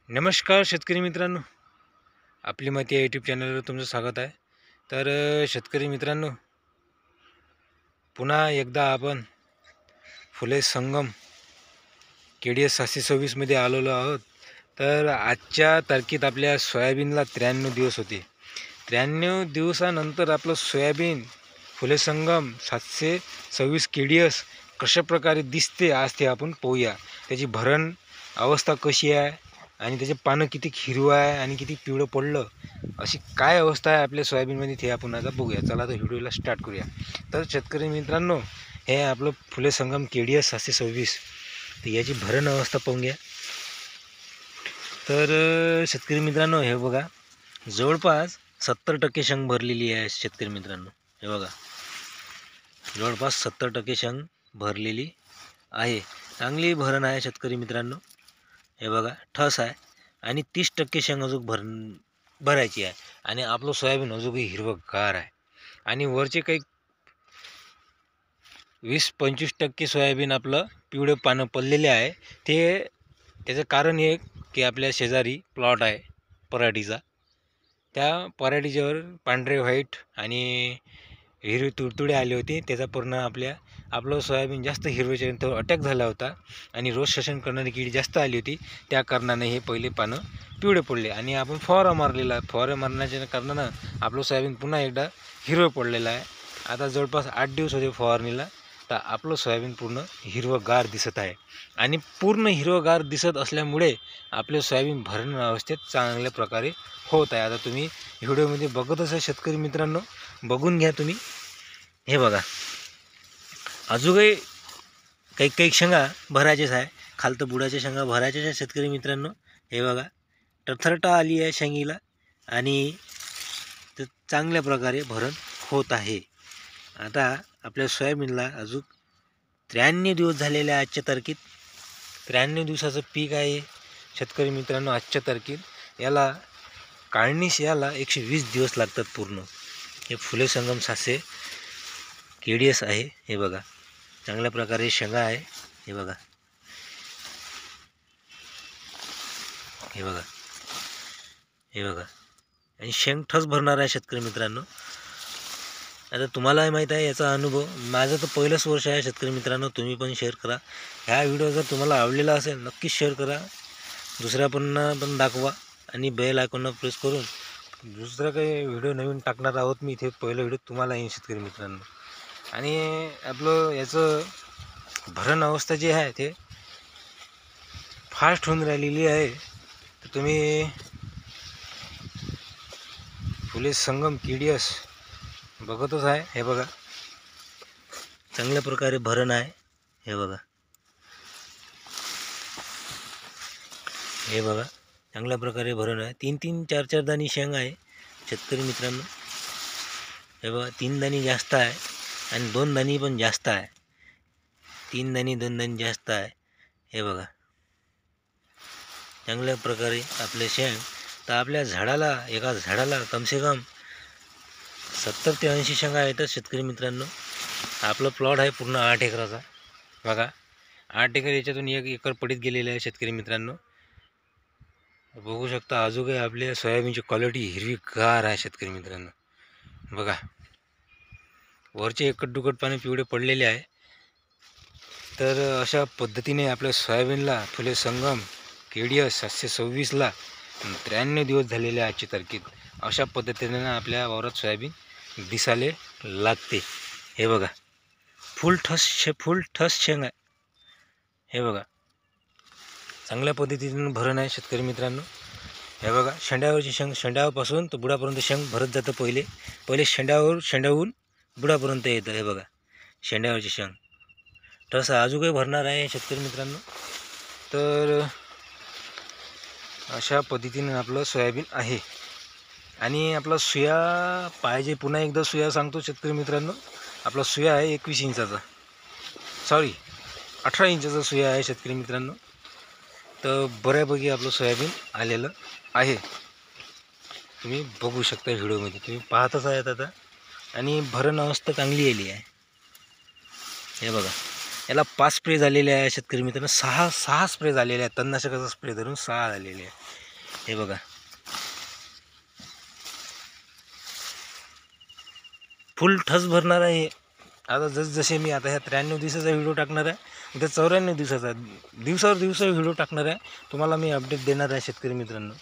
नमस्कार शेतकरी मित्रांनो, आपली माहिती या यूट्यूब चॅनलवर तुमचं स्वागत आहे. तर शेतकरी मित्रांनो, पुन्हा एकदा आपण फुले संगम KDS 726मध्ये आलेलो आहोत. तर आजच्या तारखेत आपल्या सोयाबीनला 93 दिवस होते. 93 दिवसानंतर आपलं सोयाबीन फुले संगम 726 KDS कशाप्रकारे दिसते आज ते आपण पाहूया. त्याची भरण अवस्था कशी आहे आणि त्याचे पानं किती हिरवं आहे आणि किती पिवळं पडलं, अशी काय अवस्था आहे आपल्या सोयाबीनमध्ये ते आपण आता बघूया. चला तर व्हिडिओला स्टार्ट करूया. तर शेतकरी मित्रांनो, हे आपलं फुले संगम KDS 726, तर याची भरण अवस्था पाहून घ्या. तर शेतकरी मित्रांनो, हे बघा, जवळपास 70% शेंग भरलेली आहे. शेतकरी मित्रांनो, हे बघा, जवळपास 70% शेंग भरलेली आहे. चांगली भरण आहे शेतकरी मित्रांनो. हे बघा, ठस आहे आणि 30% शेंग अजून भरायची आहे. आणि आपलं सोयाबीन अजूनही हिरवंगार आहे. आणि वरचे काही 20-25% सोयाबीन आपलं पिवळे पानं पडलेले आहे. त्याचं कारण हे की आपल्या शेजारी प्लॉट आहे पराठीचा. त्या पराठीच्यावर पांढरे व्हाईट आणि हिरवे तुडतुडे आले होते. त्याचा परिणाम आपलं सोयाबीन जास्त हिरवेपर्यंत अटॅक झाला होता आणि रोज शोषण करणारी कीड जास्त आली होती. त्या कारणाने हे पहिले पानं पिवळे पडले आणि आपण फवारा मारलेला. फवारा मारण्याच्या कारणानं आपलं सोयाबीन पुन्हा एकदा हिरवं पडलेलं आहे. आता जवळपास 8 दिवस होते फवारणीला, तर आपलं सोयाबीन पूर्ण हिरवंगार दिसत आहे. आणि पूर्ण हिरवंगार दिसत असल्यामुळे आपले सोयाबीन भरण अवस्थेत चांगल्या प्रकारे होत आहे. आता तुम्ही व्हिडिओमध्ये बघतच आहे शेतकरी मित्रांनो, बघून घ्या तुम्ही. हे बघा, अजूनही काही शेंगा भरायचेच आहे. खालतं बुडाच्या शेंगा भरायच्याच आहे शेतकरी मित्रांनो. हे बघा, टरथरटा आली आहे शेंगीला आणि ते चांगल्या प्रकारे भरण होत आहे. आता आपल्या सोयाबीनला अजून 93 दिवस झालेले आहे आजच्या तारखेत. 93 दिवसाचं पीक आहे शेतकरी मित्रांनो आजच्या तारखेत. याला काढणीस याला 120 दिवस लागतात पूर्ण. हे फुले संगम 700 KDS आहे. हे बघा, चांगल्या प्रकारे शेंगा आहे. हे बघा, हे बघा, हे बघा, आणि शेंग ठस भरणार आहे शेतकरी मित्रांनो. आता तुम्हालाही माहीत आहे याचा अनुभव. माझं तर पहिलंच वर्ष आहे शेतकरी मित्रांनो. तुम्ही पण शेअर करा. ह्या व्हिडिओ जर तुम्हाला आवडलेला असेल नक्कीच शेअर करा, दुसऱ्या पण दाखवा आणि बेल आयकॉनला प्रेस करून दुसरा काही व्हिडिओ नवीन टाकणार आहोत मी इथे पहिलं व्हिडिओ तुम्हाला येईल शेतकरी मित्रांनो. आणि आपलं याचं भरण अवस्था जी आहे ते फास्ट होऊन राहिलेली आहे. तर तुम्ही फुले संगम KDS बघतच आहे. हे बघा, चांगल्या प्रकारे भरण आहे. हे बघा, हे बघा, चांगल्या प्रकारे भरण आहे. 3-3, 4-4 दाणी शेंग आहे शेतकरी मित्रांनो. हे बघा, 3 दाणी जास्त आहे आणि 2 दाणी पण जास्त आहे. 3 दाणी 2 दाणी जास्त आहे. हे बघा, चांगल्या प्रकारे आपले शेंग. तर आपल्या झाडाला, एका झाडाला कमसे कम 70 ते 80 शेंगा येतात शेतकरी मित्रांनो. आपलं प्लॉट आहे पूर्ण 8 एकराचा. बघा, 8 एकर, याच्यातून 1 एकर पडीत गेलेले आहे शेतकरी मित्रांनो. बघू शकता अजूनही आपल्या सोयाबीनची क्वालिटी हिरवीगार आहे शेतकरी मित्रांनो. बघा, वरचे एकट पाणी पिवळे पडलेले आहे. तर अशा पद्धतीने आपल्या सोयाबीनला फुले संगम KDS 726ला 93 दिवस झालेले आहे आजच्या तारखेत. अशा पद्धतीने आपल्या वावरात सोयाबीन दिसाले लागते. हे बघा, फुल ठस शेंग आहे. हे बघा, चांगल्या पद्धतीने भरण आहे शेतकरी मित्रांनो. हे बघा, शेंड्यावरची शेंग, शेंड्यापासून तर बुडापर्यंत शेंग भरत जातं. पहिले शेंड्याहून बुडापर्यंत येतं. हे बघा, शेंड्यावरची शेंग ठसा अजूनही भरणार आहे शेतकरी मित्रांनो. तर अशा पद्धतीने आपलं सोयाबीन आहे. आणि आपला सुया पाहिजे, पुन्हा एकदा सुया सांगतो शेतकरी मित्रांनो. आपला सुया आहे 21 इंचाचा, 18 इंचाचा सुया आहे शेतकरी मित्रांनो. तर बऱ्यापैकी आपलं सोयाबीन आलेलं आहे. तुम्ही बघू शकता व्हिडिओमध्ये, तुम्ही पाहतच आहेत आता. आणि भरण अवस्था चांगली आली आहे. हे बघा, याला 5 स्प्रे झालेले आहे शेतकरी मित्रांनो, 6 स्प्रे झालेले आहेत, तणनाशकाचा स्प्रे धरून 6 झालेले आहे. हे बघा फुल ठस भरणार आहे. आता जसे मी आता ह्या 93 दिवसाचा व्हिडिओ टाकणार आहे, उद्या 94 दिवसाचा, दिवसावर दिवस व्हिडिओ टाकणार आहे, तुम्हाला मी अपडेट देणार आहे शेतकरी मित्रांनो.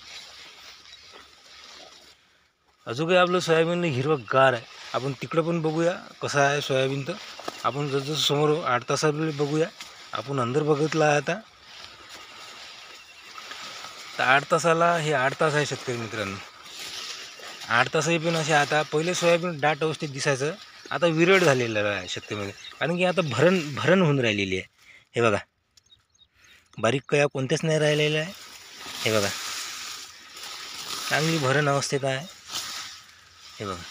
अजून काही आपलं सोयाबीन हिरवंगार आहे. आपण तिकडं पण बघूया कसं आहे सोयाबीन. तर आपण जसं समोर 8 तासाला बघूया. आपण अंदर बघितलं आहे आता, तर 8 तासाला हे 8 तास आहे शेतकरी मित्रांनो. 8 तासही पण असे, आता पहिले सोयाबीन दाट अवस्थेत दिसायचं, आता विरळ झालेलं आहे शेतकरीमध्ये, कारण की आता भरण होऊन राहिलेली आहे. हे बघा बारीक कया कोणत्याच नाही राहिलेल्या आहे. हे बघा चांगली भरण अवस्थेत आहे. हे बघा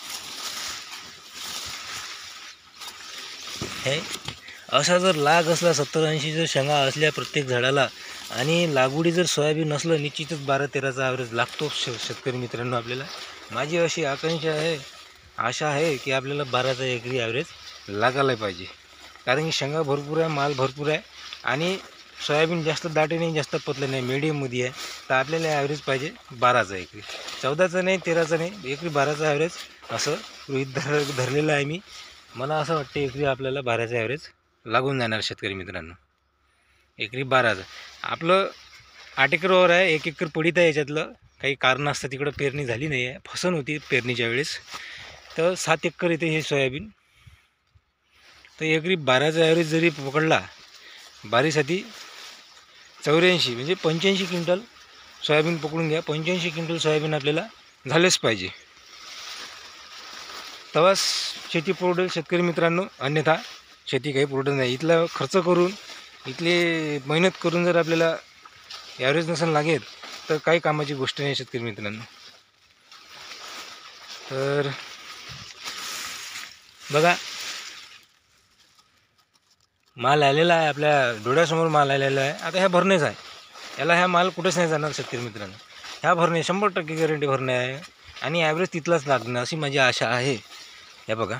हे असा जर लाग असला 70-80 जर शेंगा असल्या प्रत्येक झाडाला, आणि लागवडी जर सोयाबीन नसलं, निश्चितच 12-13चा ॲव्हरेज लागतो शेतकरी मित्रांनो आपल्याला. माझी अशी आशा आहे की आपल्याला 12चा एकरी ॲव्हरेज लागायला पाहिजे, कारण की शेंगा भरपूर आहे, माल भरपूर आहे, आणि सोयाबीन जास्त दाटे नाही जास्त पतलं नाही, मीडियममध्ये आहे. तर आपल्याला ॲव्हरेज पाहिजे 12चा एकरी, 14चा नाही 13चा नाही, एकरी 12चा ॲव्हरेज असं गृहीत धरलेलं आहे मी. मला असं वाटतं एकरी आपल्याला 12चा ॲव्हरेज लागून जाणार शेतकरी मित्रांनो. एकरी 12चा आपलं 8 एकरवर आहे, 1 एकर पडीत आहे. याच्यातलं काही कारण असतं तिकडं पेरणी झाली नाही आहे, फसन होती पेरणीच्या वेळेस, तर 7 एकर येते हे सोयाबीन. तर एकरी 12चा ॲव्हरेज जरी पकडला बारीसाठी 84 म्हणजे 85 क्विंटल सोयाबीन पकडून घ्या. 85 क्विंटल सोयाबीन आपल्याला झालेच पाहिजे, तेव्हाच शेती परवडेल शेतकरी मित्रांनो. अन्यथा शेती काही परवडत नाही. इथला खर्च करून, इथली मेहनत करून जर आपल्याला ॲव्हरेज नसेल लागेल, तर काही कामाची गोष्ट नाही शेतकरी मित्रांनो. तर बघा माल आलेला आहे, आपल्या डोळ्यासमोर माल आलेला आहे. आता ह्या भरणेच आहे, याला ह्या माल कुठेच नाही जाणार शेतकरी मित्रांनो. ह्या भरणे 100% गॅरंटी भरणे आहे, आणि ॲव्हरेज तिथलाच लागणार अशी माझी आशा आहे. हे बघा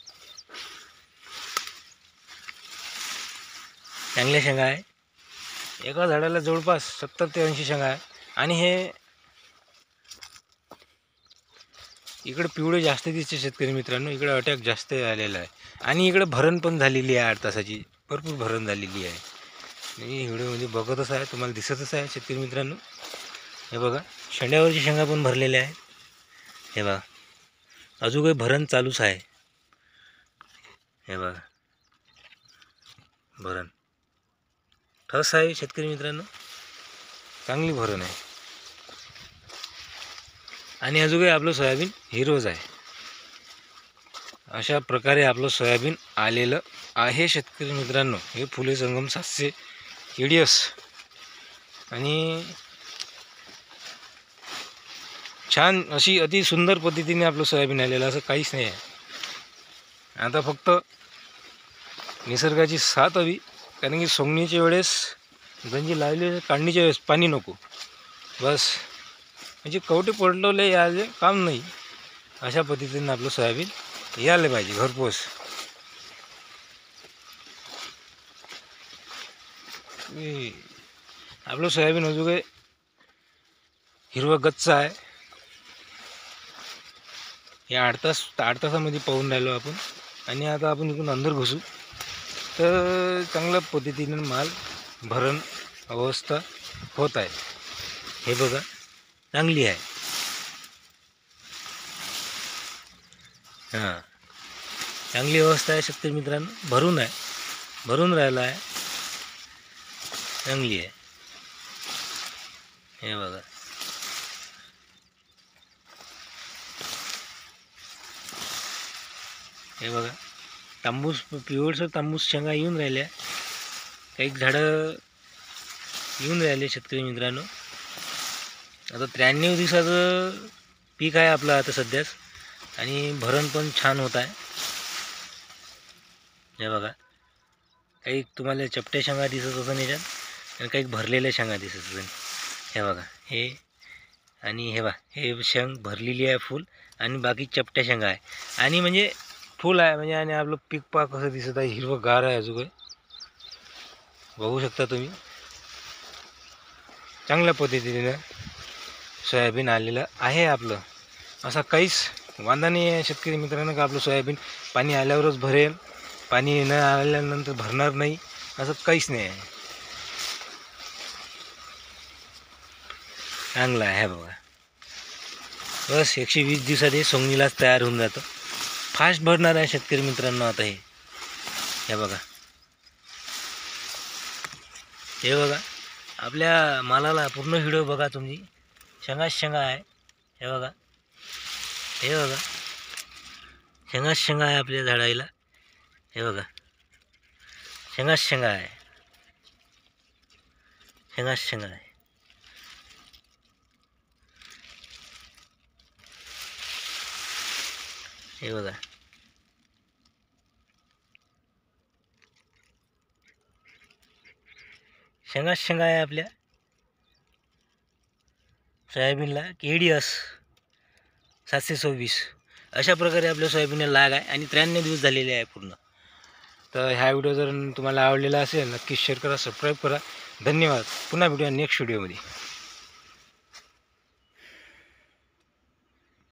चांगल्या शेंगा आहे, एका झाडाला जवळपास 70 ते 80 शेंगा आहे. आणि हे इकडे पिवळे जास्त दिसते शेतकरी मित्रांनो, इकडे अटॅक जास्त आलेला आहे, आणि इकडे भरण पण झालेली आहे 8 तासाची, भरपूर भरण झालेली आहे. मी व्हिडिओमध्ये बघतच आहे, तुम्हाला दिसतच आहे शेतकरी मित्रांनो. हे बघा शेंड्यावरची शेंगा पण भरलेल्या आहेत. हे बघा अजून काही भरण चालूच आहे. हे बघा भरण ठस आहे शेतकरी मित्रांनो, चांगली भरण आहे. आणि अजून काही आपलं सोयाबीन हिरवच आहे. अशा प्रकारे आपलं सोयाबीन आलेलं आहे शेतकरी मित्रांनो. हे फुले संगम 700 EDS, आणि छान अशी अति सुंदर पद्धतीने आपलं सोयाबीन आलेलं, असं काहीच नाही आहे. आता फक्त निसर्गाची साथ हवी, कारण की सोंगणीच्या वेळेस गंजी लावली, काढणीच्या वेळेस पाणी नको, बस. म्हणजे कवटे पडलेले यायले काम नाही, अशा पद्धतीने आपलं सोयाबीन यायला पाहिजे घरपोच. आपलं सोयाबीन अजून काही हिरवं गच्च आहे. हे 8 तासामध्ये पाहून राहिलो आपण, आणि आता आपण इकडून अंदर घुसू, तर चांगल्या पद्धतीने माल भरण अवस्था होत आहे. हे बघा चांगली आहे. हां चांगली अवस्था आहे शेतकरी मित्रांनो, भरून राहिला आहे, चांगली आहे. हे बघा हे बघा तांबूस, पिवळसर तांबूस शेंगा येऊन राहिल्या, काही झाडं येऊन राहिले शेतकरी मित्रांनो. आता 93 दिवसाचं पीक आहे आपलं आता सध्याच, आणि भरण पण छान होत आहे. हे बघा काही तुम्हाला चपट्या शेंगा दिसत असेल याच्यात, आणि काही भरलेल्या शेंगा दिसत असेल. हे बघा हे, आणि हे बघा हे शेंग भरलेली आहे फुल, आणि बाकी चपट्या शेंगा आहे, आणि म्हणजे फुल आहे म्हणजे. आणि आपलं पीक पाक कसं दिसत आहे, हिरवंगार आहे अजून. बघू शकता तुम्ही, चांगल्या पद्धतीनं सोयाबीन आलेलं आहे आपलं. असा काहीच वांधा नाही आहे शेतकरी मित्रांनो का आपलं सोयाबीन पाणी आल्यावरच भरेल, पाणी न आल्यानंतर भरणार नाही, असं काहीच नाही आहे. चांगलं आहे बघा. बस 120 दिवसात हे सोंगणीलाच तयार होऊन जातं. फास्ट भरणार आहे शेतकरी मित्रांनो. आता हे बघा, हे बघा आपल्या मालाला पूर्ण व्हिडिओ बघा तुम्ही. शेंगा आहे, हे बघा, हे बघा शेंगा आहे आपल्या झाडाला. हे बघा शेंगा आहे, शेंगा आहे. हे बघा शेंगा आहे आपल्या सोयाबीनला. KDS 726 अशा प्रकारे आपल्या सोयाबीनला लाग आहे आणि 93 दिवस झालेले आहे पूर्ण. तर ह्या व्हिडिओ जर तुम्हाला आवडलेला असेल नक्की शेअर करा, सबस्क्राईब करा. धन्यवाद. पुन्हा भेटूया नेक्स्ट व्हिडिओमध्ये.